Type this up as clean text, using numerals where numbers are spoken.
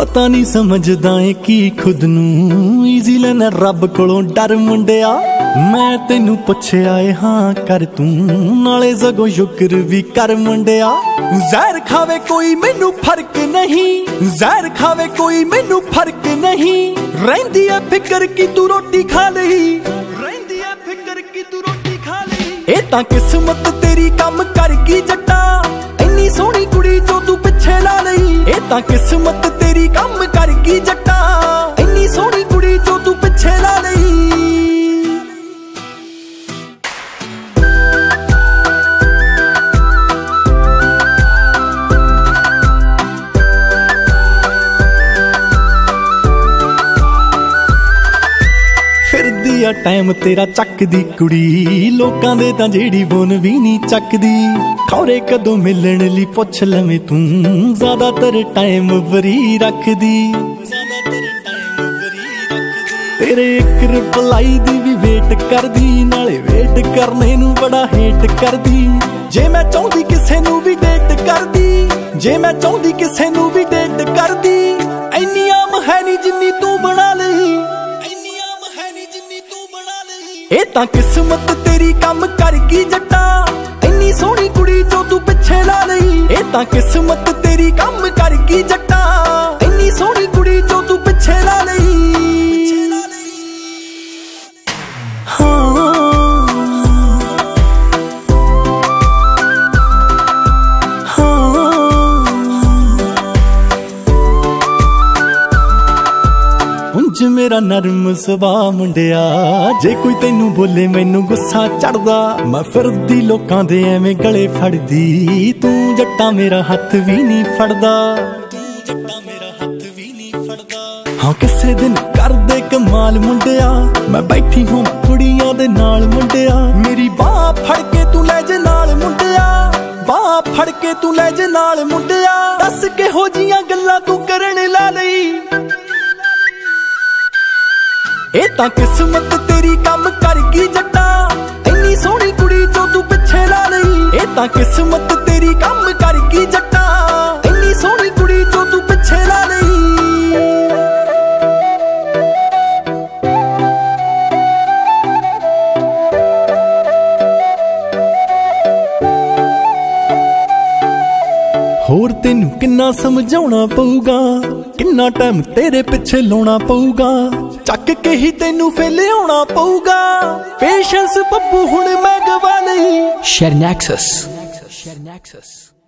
पता नहीं समझदा है कि खुद नू ईजी लेना रब कोलों डर मुंडिया। मैं तेनू पुछया है हाँ कर तू नाले सगों शुक्र भी कर मुंडिया। जहर खावे कोई मैनू फर्क नहीं, जहर खावे कोई मैनू फर्क नहीं। रहिंदी है फिकर की तू रोटी खा लही, रहिंदी है फिकर की तू रोटी खा लही। ए तां किस्मत तेरी कम कर गई जट्टा, इन्नी सोहनी कुड़ी जो तू पिछे ला लई। ए तां किस्मत तेरी कम कर गई जट्टा, इन्नी सोहनी कुड़ी जो तू पिछे ला लई। फिरदी आ टाइम तेरा चकदी कुड़ी, लोकां दे तां जेड़ी बोन भी नहीं चकदी। खौरे कदों मिलण लई पुछ लवें तू, ज्यादातर टाइम वरी रखदी। तेरे एक रिप्लाई दी भी वेट करदी, नाले वेट करने नू बड़ा हेट करदी। जे मैं चाहती किसे नू भी डेट करदी, जे मैं चाहती किसे नू भी डेट करदी। इन्नी आम है नी जिन्नी तू बना लई, ए तां किस्मत तेरी कम कर गई जट्टा, इन्नी सोहनी कुड़ी जो तू पिछे ला लई। ए तां किस्मत तेरी कम कर गई जट्टा, इन्नी सोहनी कुड़ी जो तू पिछे ला लई। उंज मेरा नरम सुभाऽ मुंडिया, जे कोई तेनू बोले मैनू गुस्सा चढ़दा। मैं फिरदी लोकां दे एवें गले फड़दी, तू जट्टा मेरा हत्थ भी नहीं फड़दा। हाँ किसे दिन कर दे कमाल मुंडिया, मैं बैठी हूँ कुड़ियां दे नाल मुंडिया। मेरी बाह फड़ के तू ले जे नाल मुंडिया, बाह फड़ के तू ले जे नाल मुंडिया। दस किहो जियां गल्लां तू करन ला लई। ए तां किस्मत तेरी कम कर गई जट्टा, इन्नी सोहनी कुड़ी जो तू पिछे ला लई। ए तां किस्मत तेरी कम कर गई जट्टा, इन्नी सोहनी कुड़ी जो तू पिछे ला लई। होर तेनू किन्ना समझाउणा पऊगा, किन्ना टाइम तेरे पिछे लाउणा पऊगा। चक के ही तेनू फेले आउणा पऊगा, पेशेंस पप्पू हुण मैं गवा लई। Share nexus.